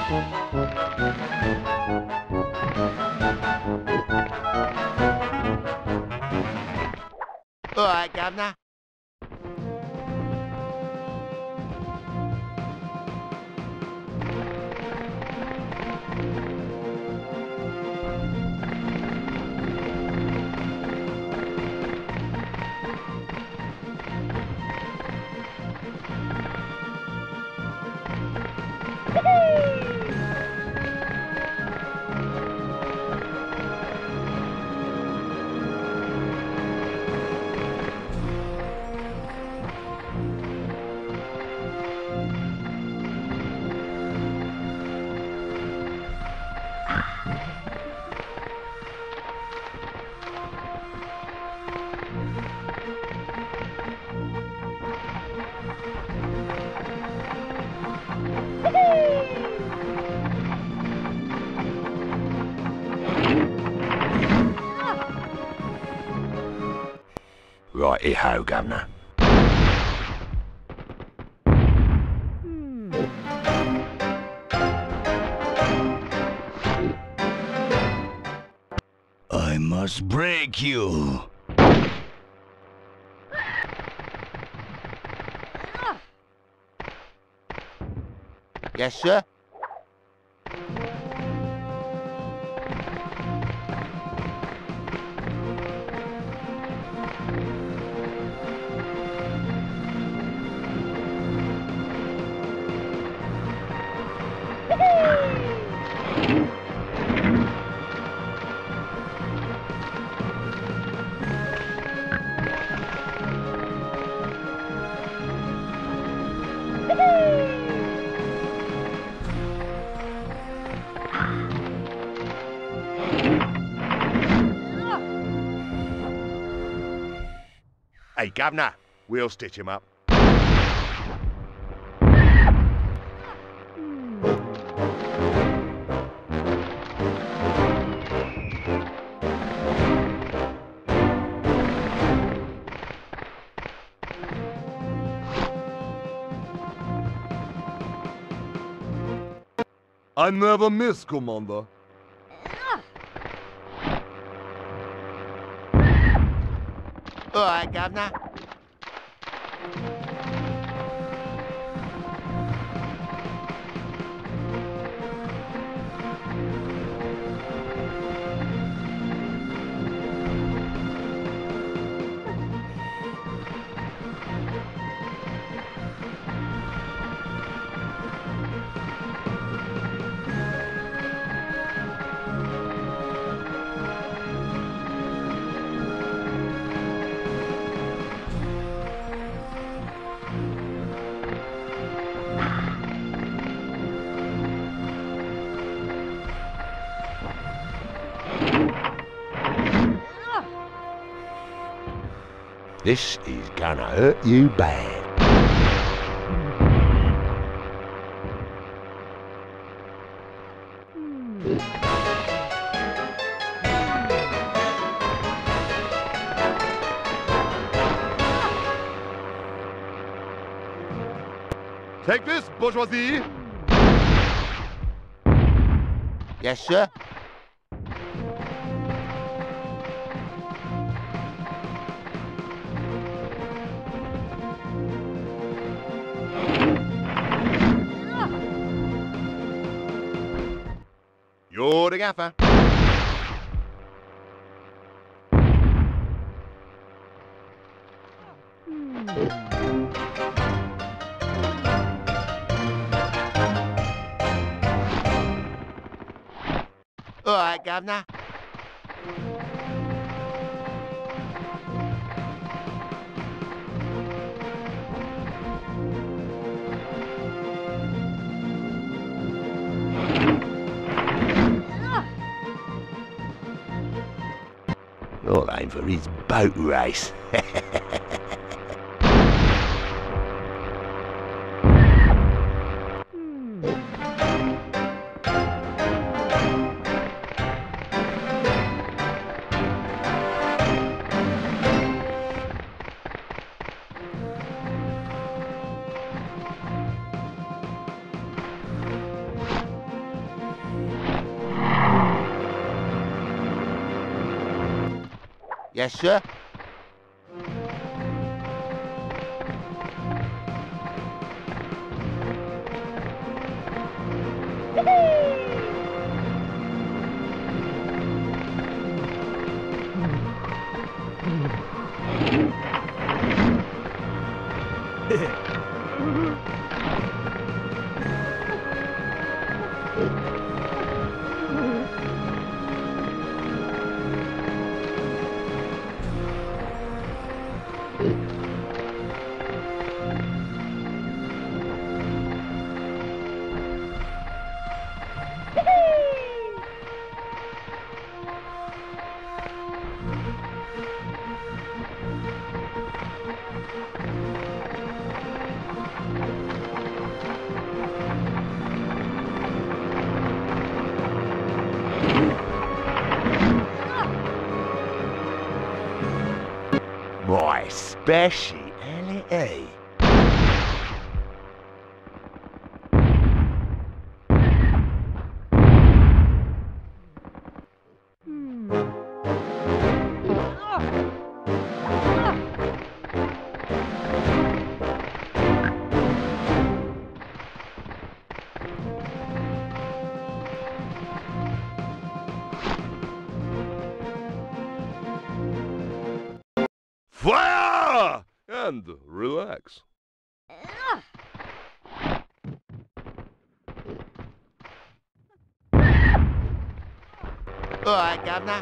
All right, Governor. Righty-ho, Governor. I must break you. Yes, sir. Hey, Governor, we'll stitch him up. I never miss, Commander. All right, Governor. This is gonna hurt you bad. Take this, bourgeoisie! Yes, sir. You're the gaffer. All right, Governor. You'll aim for his boat race. Yes, sir. My speciality. Fire! And relax. All right, Governor.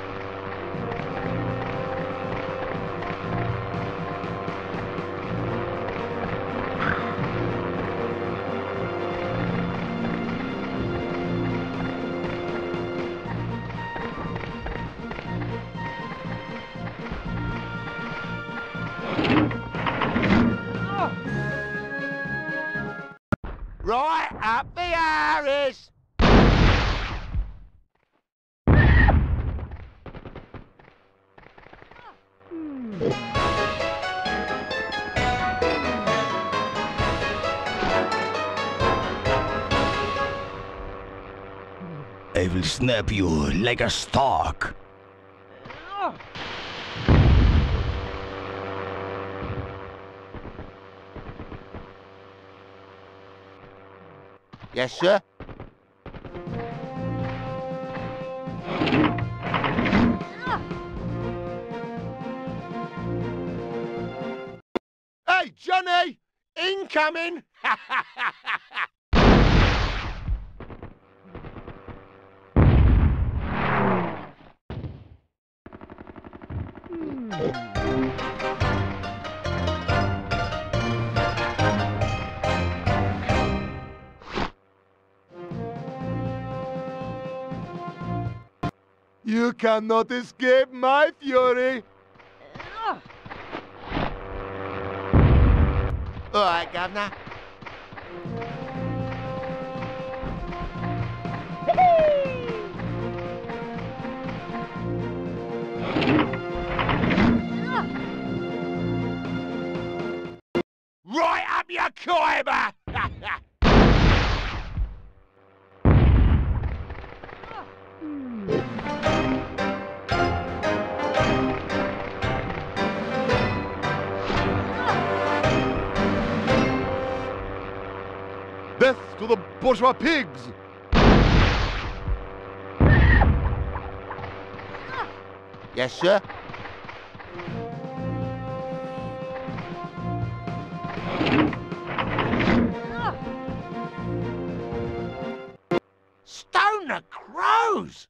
Right up the Irish! I will snap you like a stalk. Yes, sir. Hey, Johnny! Incoming! You cannot escape my fury. All right, Governor. Right up your coiber! Death to the bourgeois pigs! Yes, sir. Stone the crows!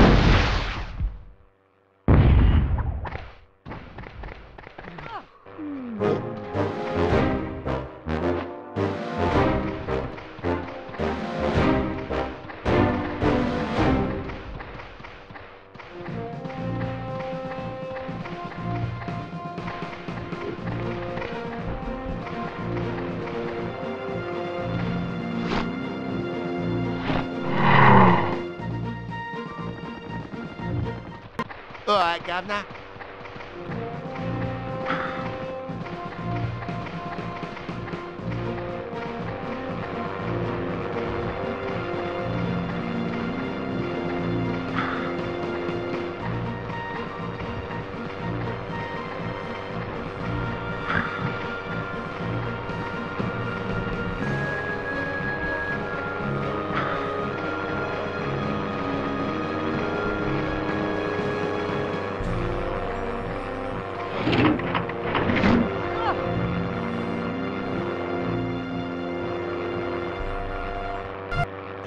All right, Governor.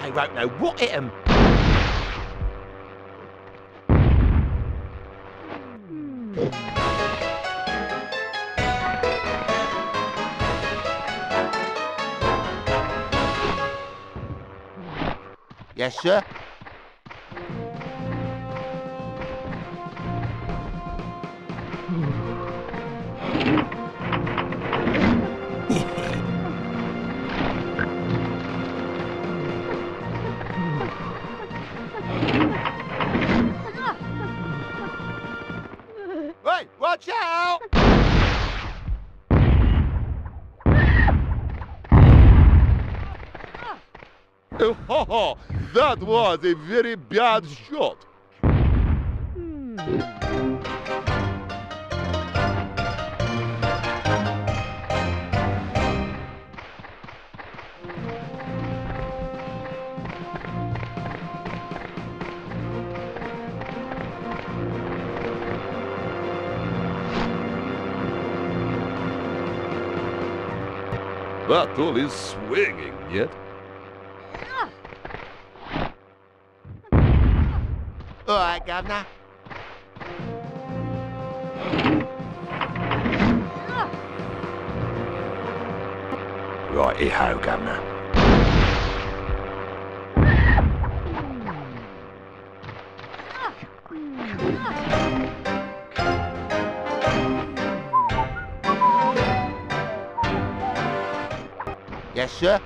they won't know what hit 'em. Yes, sir. Hey, watch out! Oh, that was a very bad shot. That tool is swinging yet. All right, Governor. Righty-ho, Governor. Yes, sir.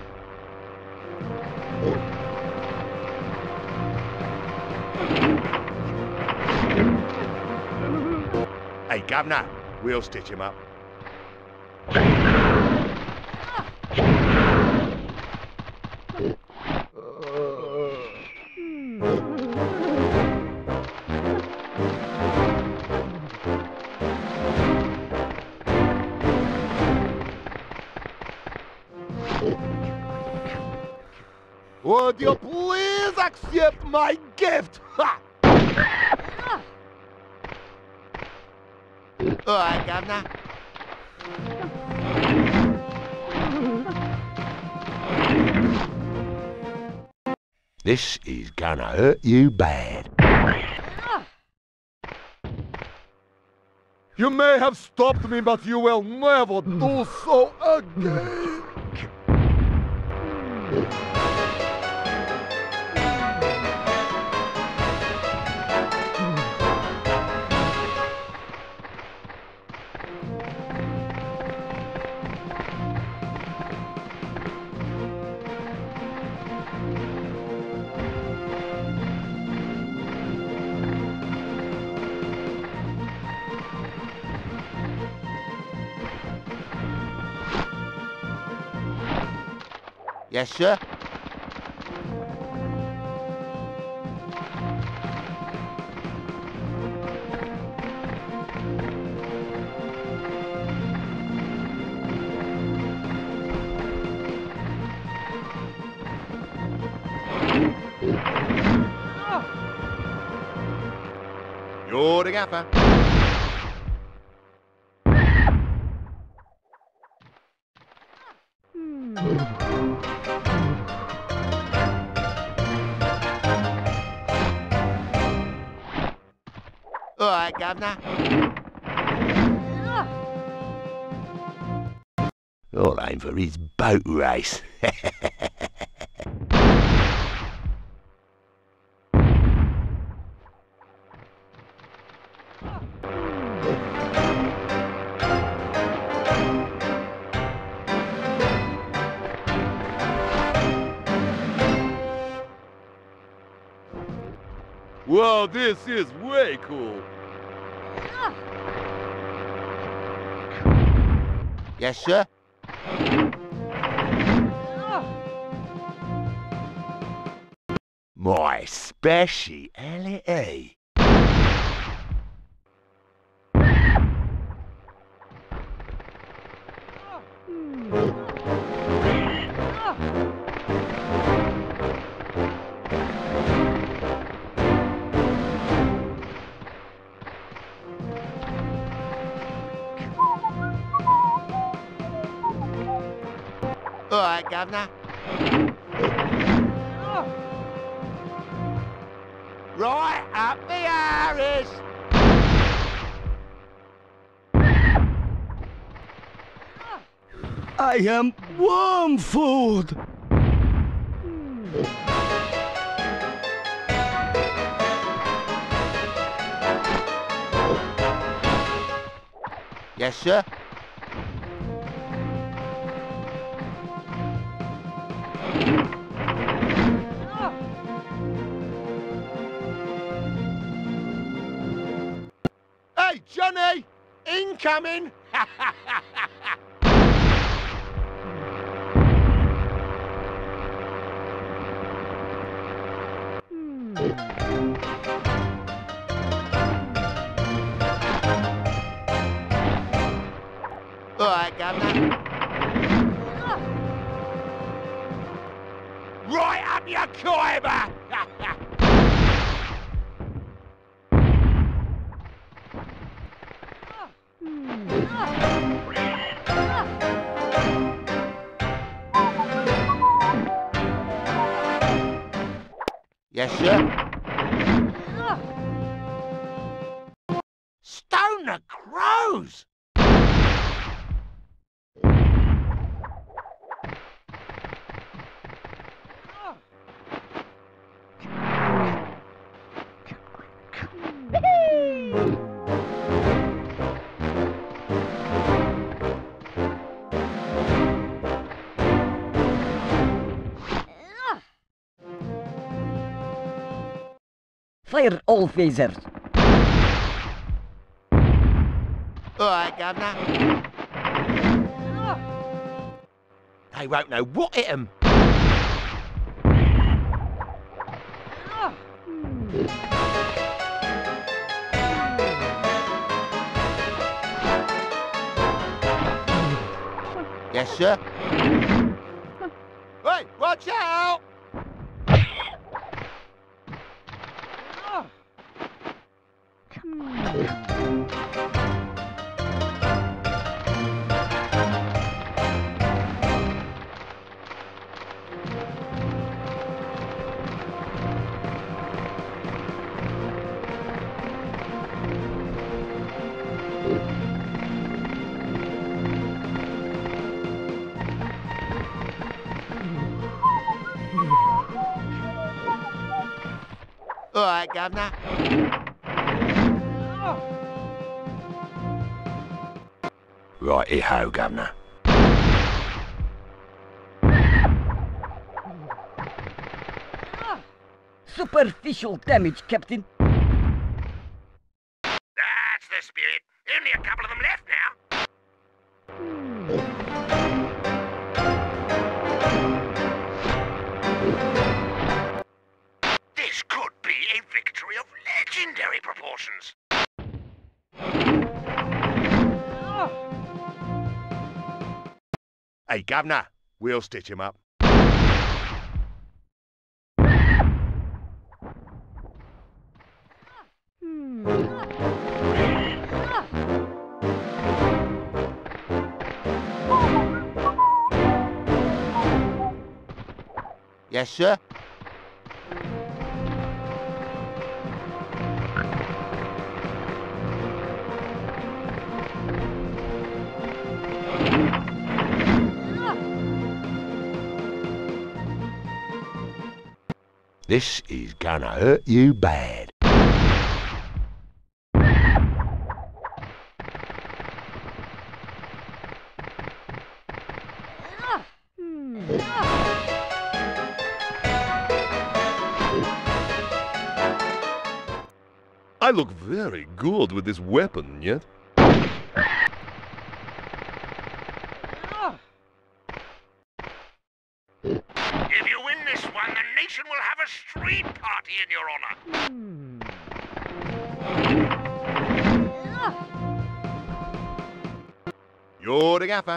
Hey, Governor, we'll stitch him up. Would you please accept my gift? Ha! All right, Governor. This is gonna hurt you bad. You may have stopped me, but you will never do so again. Yes, sir. You're the gaffer. All right, Governor. I'll aim for his boat race. Wow, this is way cool. Yes, sir. My speciality. All right, Governor. Right up the arse! I am worm food! Yes, sir. Hey, Johnny! Incoming! All right, Governor. Right up your coiber! Yes, sir. Stone the crows! Fire all phasers. All right, Governor. They won't know what hit 'em. Yes, sir. Hey, watch out! All right, Governor. Righty-ho, Governor. Superficial damage, Captain. That's the spirit. Only a couple of them left now. This could be a victory of legendary proportions. Hey, Governor, we'll stitch him up. Yes, sir. This is gonna hurt you bad. I look very good with this weapon, yet? If you win this one, the nation will have a street party in your honor. You're the gaffer.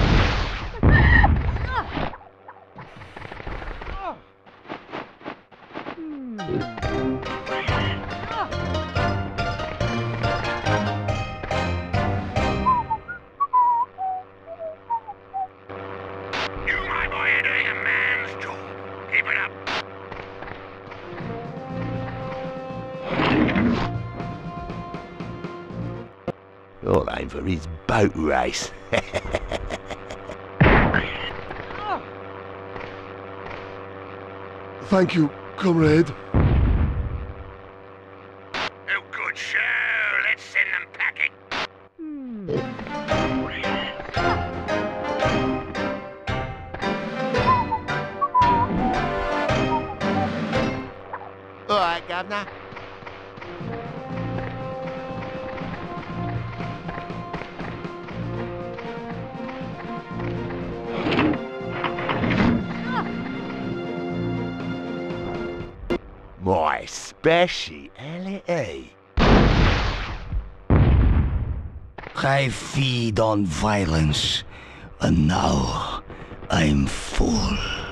You, my boy, are doing a man's job. Keep it up. I'll aim for his boat race. Thank you, comrade. Oh, good show. Let's send them packing. All right, Governor. My speciality. I feed on violence, and now I'm full.